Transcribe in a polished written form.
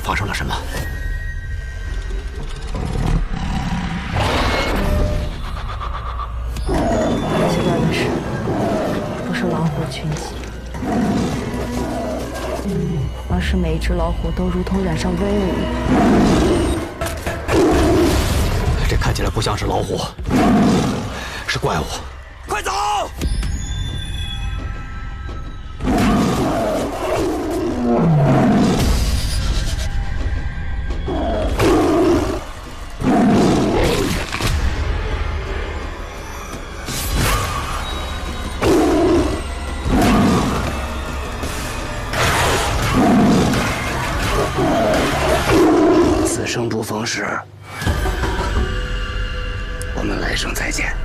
发生了什么？ 奇怪的是，不是老虎群起，而是每一只老虎都如同染上威武一般。 这看起来不像是老虎，是怪物。快走！ 此生不逢时，我们来生再见。